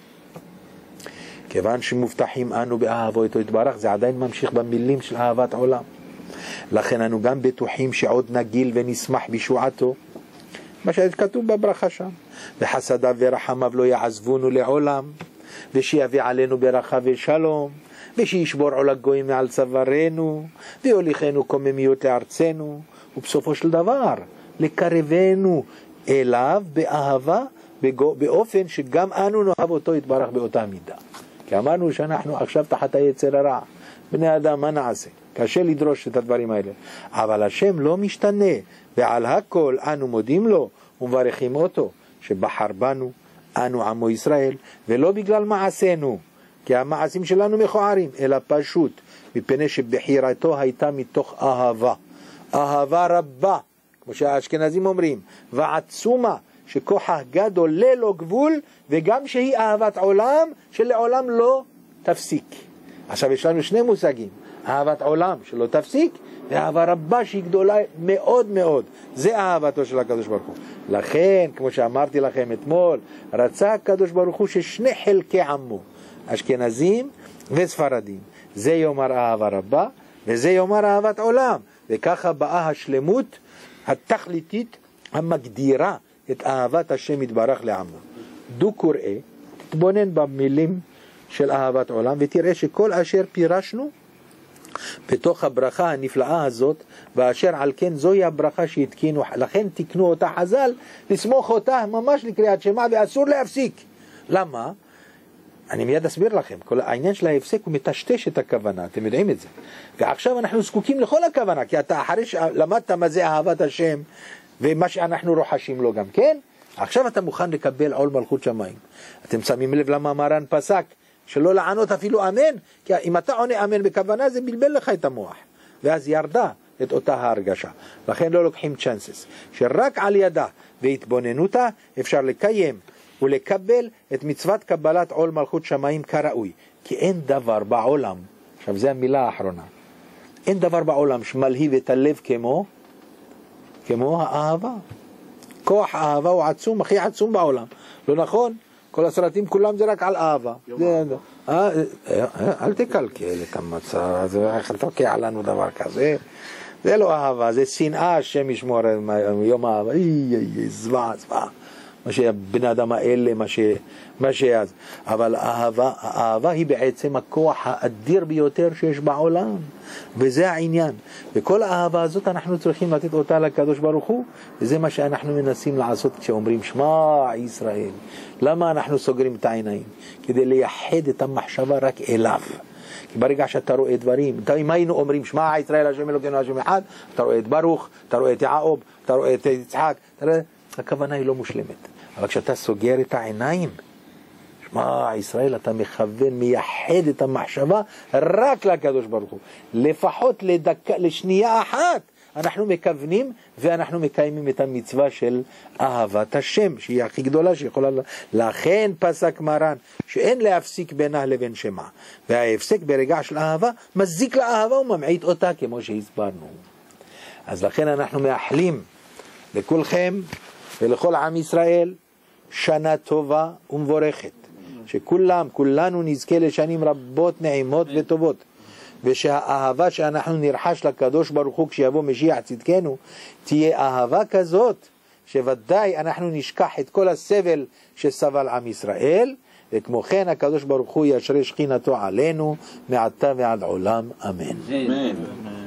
כיוון שמובטחים אנו באהבו איתו יתברך, זה עדיין ממשיך במילים של אהבת עולם. לכן אנו גם בטוחים שעוד נגיל ונשמח בישועתו, מה שכתוב בברכה שם, וחסדיו ורחמיו לא יעזבונו לעולם, ושיביא עלינו ברכה ושלום, ושישבור עול הגויים מעל צווארנו, ויוליכנו קוממיות לארצנו, ובסופו של דבר לקרבנו אליו באהבה, באופן שגם אנו נאהב אותו יתברך באותה מידה. כי אמרנו שאנחנו עכשיו תחת היצר הרע, בני אדם, מה נעשה? קשה לדרוש את הדברים האלה, אבל השם לא משתנה, ועל הכל אנו מודים לו ומברכים אותו שבחר בנו, אנו עמו ישראל, ולא בגלל מעשינו, כי המעשים שלנו מכוערים, אלא פשוט מפני שבחירתו הייתה מתוך אהבה, אהבה רבה, כמו שהאשכנזים אומרים, ועצומה, שכוחה גדול ללא גבול, וגם שהיא אהבת עולם שלעולם לא תפסיק. עכשיו יש לנו שני מושגים, אהבת עולם שלא תפסיק, ואהבה רבה שהיא גדולה מאוד מאוד. זה אהבתו של הקדוש ברוך הוא. לכן, כמו שאמרתי לכם אתמול, רצה הקדוש ברוך הוא ששני חלקי עמו, אשכנזים וספרדים, זה יאמר אהבה רבה, וזה יאמר אהבת עולם. וככה באה השלמות התכליתית המגדירה את אהבת השם יתברך לעמו. דו קורא, תבונן במילים של אהבת עולם, ותראה שכל אשר פירשנו בתוך הברכה הנפלאה הזאת, ואשר על כן זוהי הברכה שהתקינו, לכן תקנו אותה חז"ל, לסמוך אותה ממש לקריאת שמע, ואסור להפסיק. למה? אני מיד אסביר לכם, כל העניין של ההפסק הוא מטשטש את הכוונה, אתם יודעים את זה. ועכשיו אנחנו זקוקים לכל הכוונה, כי אתה אחרי שלמדת מה זה אהבת השם, ומה שאנחנו רוחשים לו גם כן, עכשיו אתה מוכן לקבל עול מלכות שמיים. אתם שמים לב למה מרן פסק שלא לענות אפילו אמן, כי אם אתה עונה אמן בכוונה זה בלבל לך את המוח, ואז ירדה את אותה ההרגשה. לכן לא לוקחים צ'אנסס, שרק על ידה והתבוננותה אפשר לקיים ולקבל את מצוות קבלת עול מלכות שמיים כראוי. כי אין דבר בעולם, עכשיו זה המילה האחרונה, אין דבר בעולם שמלהיב את הלב כמו כמו האהבה. כוח האהבה הוא עצום, הכי עצום בעולם, לא נכון? כל הסרטים כולם זה רק על אהבה. אל תקלקל את המצב, איך תוקע לנו דבר כזה, זה לא אהבה, זה שנאה, השם ישמור יום האהבה, זוועה, זוועה, מה שהבן אדם האלה, מה שאז. אבל האהבה, האהבה היא בעצם הכוח האדיר ביותר שיש בעולם, וזה העניין. וכל האהבה הזאת אנחנו צריכים לתת אותה לקדוש ברוך הוא, וזה מה שאנחנו מנסים לעשות כשאומרים שמע ישראל. למה אנחנו סוגרים את העיניים? כדי לייחד את המחשבה רק אליו. כי ברגע שאתה רואה דברים, אם היינו אומרים שמע ישראל השם אלוקינו השם אחד, אתה רואה את ברוך, אתה רואה את יעקב, אתה רואה את יצחק, הכוונה היא לא מושלמת. אבל כשאתה סוגר את העיניים, שמע ישראל, אתה מכוון, מייחד את המחשבה רק לקדוש ברוך הוא. לפחות לדקה, לשנייה אחת אנחנו מכוונים, ואנחנו מקיימים את המצווה של אהבת השם, שהיא הכי גדולה שיכולה. לכן פסק מרן שאין להפסיק בינה לבין שמע, וההפסק ברגע של אהבה מזיק לאהבה וממעיט אותה, כמו שהסברנו. אז לכן אנחנו מאחלים לכולכם ולכל עם ישראל שנה טובה ומבורכת, שכולם, כולנו נזכה לשנים רבות נעימות וטובות, ושהאהבה שאנחנו נרחש לקדוש ברוך הוא כשיבוא משיח צדקנו תהיה אהבה כזאת שוודאי אנחנו נשכח את כל הסבל שסבל עם ישראל, וכמו כן הקדוש ברוך הוא ישרה שכינתו עלינו מעתה ועד עולם, אמן.